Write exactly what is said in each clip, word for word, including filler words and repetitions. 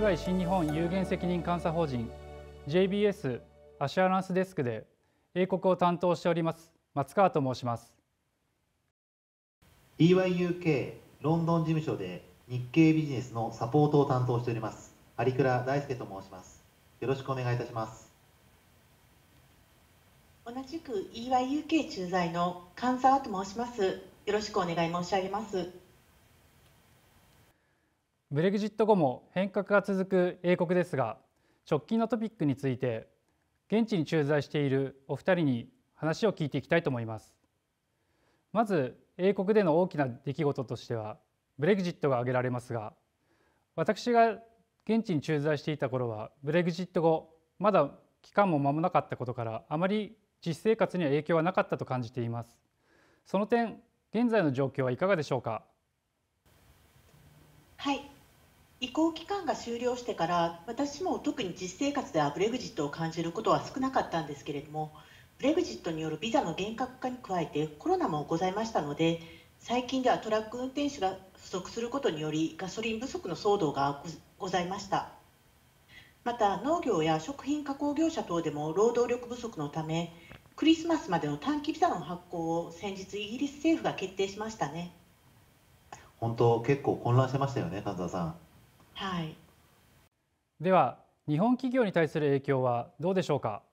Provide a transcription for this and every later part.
ワイ 新日本有限責任監査法人 ジェイビーエス アシュアランスデスクで英国を担当しております松川と申します。 イーワイユーケー ロンドン事務所で日系ビジネスのサポートを担当しております有倉大輔と申します。よろしくお願いいたします。 同じく イーワイユーケー 駐在の菅沢と申します。よろしくお願い申し上げます。 ブレグジット後も変革が続く英国ですが、直近のトピックについて現地に駐在しているお二人に話を聞いていきたいと思います。まず英国での大きな出来事としてはブレグジットが挙げられますが、私が現地に駐在していた頃はブレグジット後まだ期間も間もなかったことからあまり実生活には影響はなかったと感じています。その点現在の状況はいかがでしょうか。 はい、移行期間が終了してから私も特に実生活ではブレグジットを感じることは少なかったんですけれども、ブレグジットによるビザの厳格化に加えてコロナもございましたので、最近ではトラック運転手が不足することによりガソリン不足の騒動がございました。また農業や食品加工業者等でも労働力不足のためクリスマスまでの短期ビザの発行を先日イギリス政府が決定しましたね。 本当結構混乱してましたよね、菅沢さん。 はい。 では日本企業に対する影響はどうでしょうか。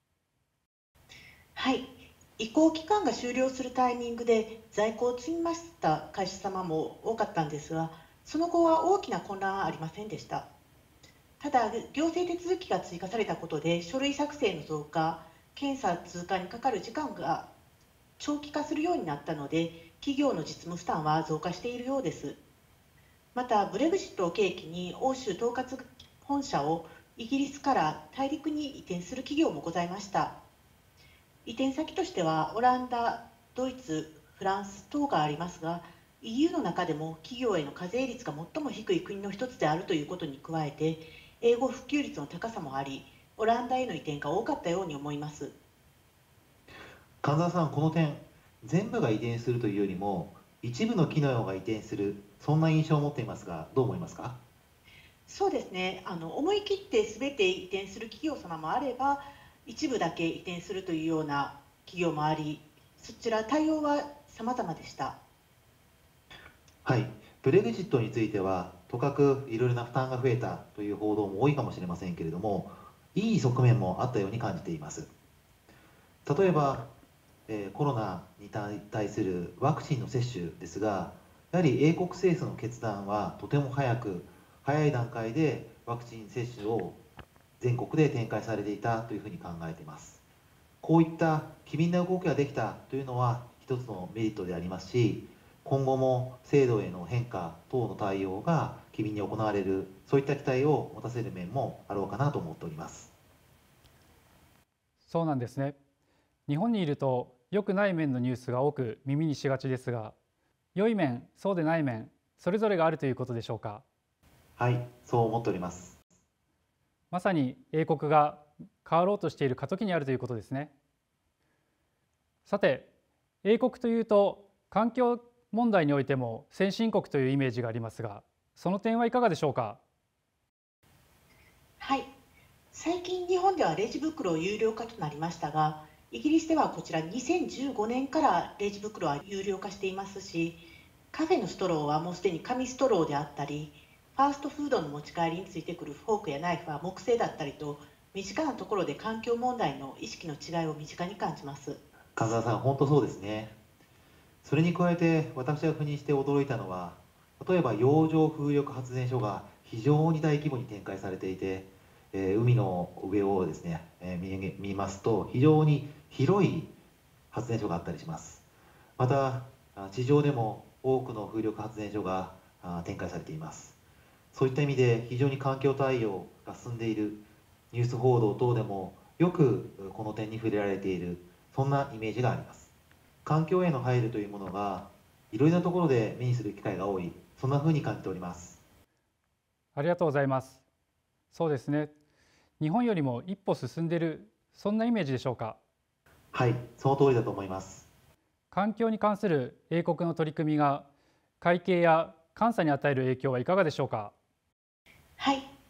はい、移行期間が終了するタイミングで在庫を積み増した会社様も多かったんですが、その後は大きな混乱はありませんでした。ただ行政手続きが追加されたことで書類作成の増加、検査通過にかかる時間が長期化するようになったので企業の実務負担は増加しているようです。またブレグジットを契機に欧州統括本社をイギリスから大陸に移転する企業もございました。移転先としてはオランダ、ドイツ、フランス等がありますが、 イーユー の中でも企業への課税率が最も低い国の一つであるということに加えて英語普及率の高さもあり、オランダへの移転が多かったように思います。 菅沢さん、この点全部が移転するというよりも一部の機能が移転する、そんな印象を持っていますがどう思いますか。 そうですね、あの思い切って全て移転する企業様もあれば一部だけ移転するというような企業もあり、そちら対応は様々でした。 はい、ブレグジットについてはとかくいろいろな負担が増えたという報道も多いかもしれませんけれども、いい側面もあったように感じています。例えば、えーコロナに対するワクチンの接種ですが、やはり英国政府の決断はとても早く、早い段階でワクチン接種を全国で展開されていたというふうに考えています。こういった機敏な動きができたというのは一つのメリットでありますし、今後も制度への変化等の対応が機敏に行われる、そういった期待を持たせる面もあろうかなと思っております。 そうなんですね。日本にいると良くない面のニュースが多く耳にしがちですが、良い面、そうでない面、それぞれがあるということでしょうか。 はい、そう思っております。 まさに英国が変わろうとしている過渡期にあるということですね。さて、英国というと環境問題においても先進国というイメージがありますが、その点はいかがでしょうか。 はい、最近日本ではレジ袋有料化となりましたが、イギリスではこちらにせんじゅうごねんからレジ袋は有料化していますし、カフェのストローはもうすでに紙ストローであったり、ファーストフードの持ち帰りについてくるフォークやナイフは木製だったりと、身近なところで環境問題の意識の違いを身近に感じます。 菅沢さん、本当そうですね。それに加えて私が赴任して驚いたのは、例えば洋上風力発電所が非常に大規模に展開されていて、えー海の上をですね、えー見見ますと非常に広い発電所があったりします。またあ地上でも多くの風力発電所があ展開されています。そういった意味で非常に環境対応が進んでいる、ニュース報道等でもよくこの点に触れられている、そんなイメージがあります。環境への配慮というものがいろいろなところで目にする機会が多い、そんなふうに感じております。 ありがとうございます。そうですね。日本よりも一歩進んでいる、そんなイメージでしょうか。 はい、その通りだと思います。 環境に関する英国の取り組みが会計や監査に与える影響はいかがでしょうか。 はい、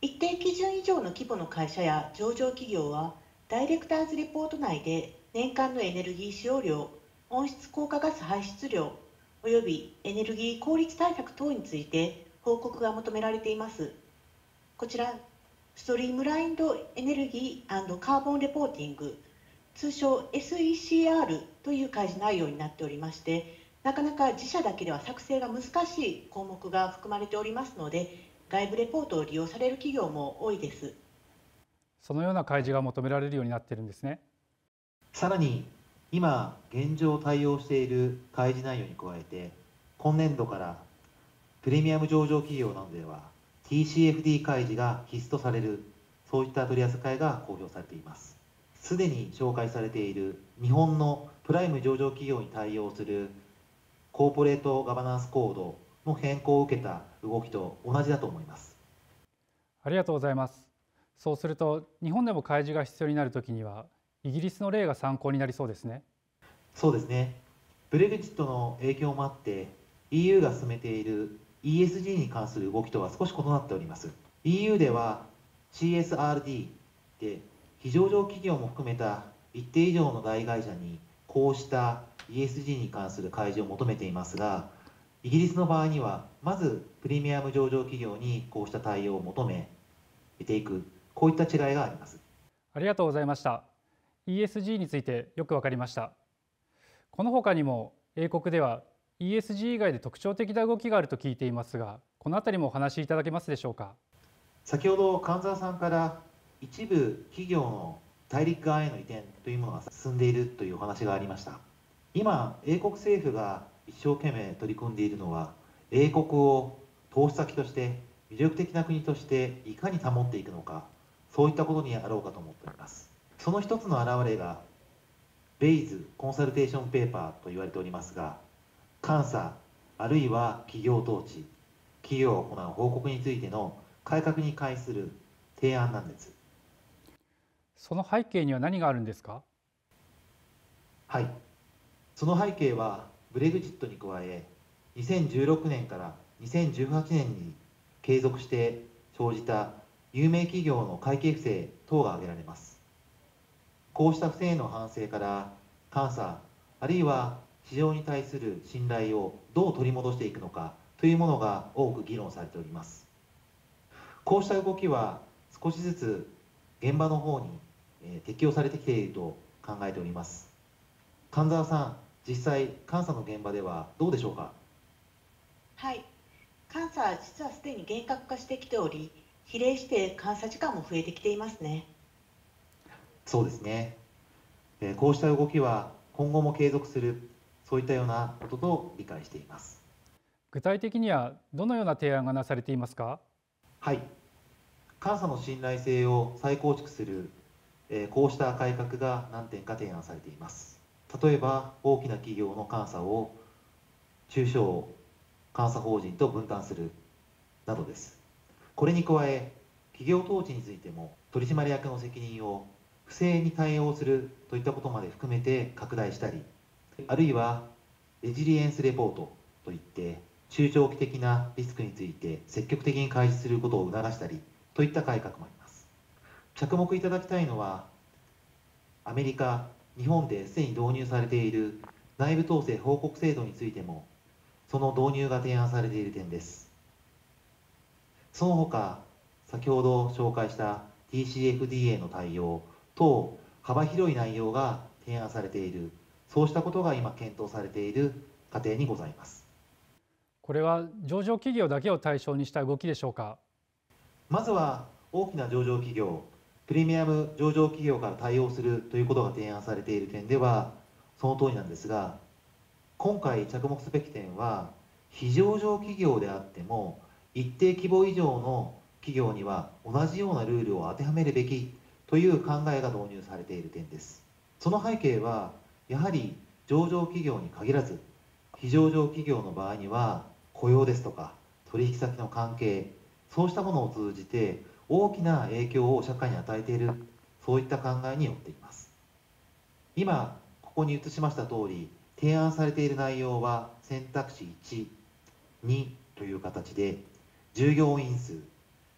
一定基準以上の規模の会社や上場企業は、ダイレクターズレポート内で年間のエネルギー使用量、温室効果ガス排出量、およびエネルギー効率対策等について報告が求められています。こちら、ストリームラインドエネルギー&カーボンレポーティング、通称 エスイーシーアール という開示内容になっておりまして、なかなか自社だけでは作成が難しい項目が含まれておりますので、外部レポートを利用される企業も多いです。 そのような開示が求められるようになっているんですね。 さらに今現状対応している開示内容に加えて、今年度からプレミアム上場企業などでは ティーシーエフディー 開示が必須とされる、そういった取り扱いが公表されています。すでに紹介されている日本のプライム上場企業に対応するコーポレートガバナンスコードの変更を受けた動きと同じだと思います。 ありがとうございます。そうすると日本でも開示が必要になるときにはイギリスの例が参考になりそうですね。 そうですね。ブレグジットの影響もあって イーユー が進めている イーエスジー に関する動きとは少し異なっております。 イーユー では シーエスアールディー で非上場企業も含めた一定以上の大会社にこうした イーエスジー に関する開示を求めていますが、イギリスの場合にはまずプレミアム上場企業にこうした対応を求めていく、こういった違いがあります。 ありがとうございました。 イーエスジー についてよくわかりました。この他にも英国では イーエスジー 以外で特徴的な動きがあると聞いていますが、このあたりもお話しいただけますでしょうか。 先ほど神沢さんから一部企業の大陸側への移転というものが進んでいるというお話がありました。今英国政府が一生懸命取り組んでいるのは、英国を投資先として魅力的な国としていかに保っていくのか、そういったことにあろうかと思っております。その一つの表れがベイズコンサルテーションペーパーと言われておりますが、監査あるいは企業統治、企業が行う報告についての改革に関する提案なんです。 その背景には何があるんですか。 はい、その背景はブレグジットに加えにせんじゅうろくねんからにせんじゅうはちねんに継続して生じた有名企業の会計不正等が挙げられます。こうした不正への反省から監査あるいは市場に対する信頼をどう取り戻していくのかというものが多く議論されております。こうした動きは少しずつ現場の方に適用されてきていると考えております。神沢さん、実際監査の現場ではどうでしょうか。 はい、監査は実はすでに厳格化してきており、比例して監査時間も増えてきていますね。 そうですね。こうした動きは今後も継続する、そういったようなことと理解しています。 具体的にはどのような提案がなされていますか。 はい、監査の信頼性を再構築する、こうした改革が何点か提案されています。例えば大きな企業の監査を中小監査法人と分担するなどです。これに加え企業統治についても取締役の責任を不正に対応するといったことまで含めて拡大したり、あるいはレジリエンスレポートといって中長期的なリスクについて積極的に開示することを促したりといった改革もあります。着目いただきたいのはアメリカ、日本ですでに導入されている内部統制報告制度についてもその導入が提案されている点です。その他先ほど紹介した ティーシーエフディーエー の対応等幅広い内容が提案されている、そうしたことが今検討されている過程にございます。 これは上場企業だけを対象にした動きでしょうか。 まずは大きな上場企業、プレミアム上場企業から対応するということが提案されている点ではその通りなんですが、今回着目すべき点は非上場企業であっても一定規模以上の企業には同じようなルールを当てはめるべきという考えが導入されている点です。その背景はやはり上場企業に限らず非上場企業の場合には雇用ですとか取引先の関係、そうしたものを通じて大きな影響を社会に与えている、そういった考えによっています。今ここに映しました通り提案されている内容は選択肢いち、にという形で従業員数、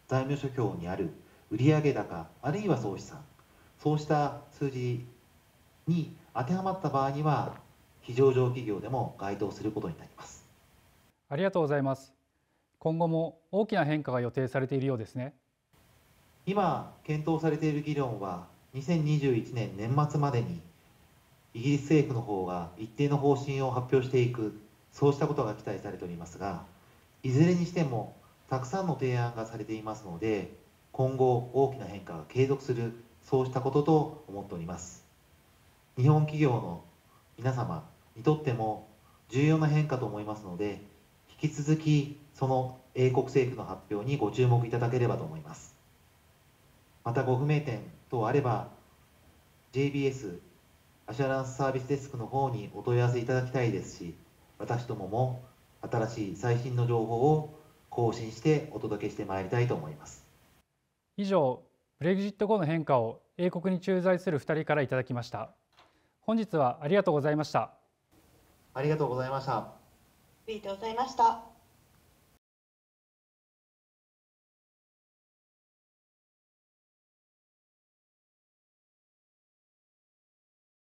財務諸表にある売上高あるいは総資産、そうした数字に当てはまった場合には非上場企業でも該当することになります。 ありがとうございます。今後も大きな変化が予定されているようですね。 今検討されている議論はにせんにじゅういちねん年末までにイギリス政府の方が一定の方針を発表していく、そうしたことが期待されておりますが、いずれにしてもたくさんの提案がされていますので、今後大きな変化が継続する、そうしたことと思っております。日本企業の皆様にとっても重要な変化と思いますので、引き続きその英国政府の発表にご注目いただければと思います。またご不明点等あれば ジェイビーエス アシュランスサービスデスクの方にお問い合わせいただきたいですし、私どもも新しい最新の情報を更新してお届けしてまいりたいと思います。 以上、ブレグジット後の変化を英国に駐在するふたりからいただきました。本日はありがとうございました。 ありがとうございました。 ありがとうございました。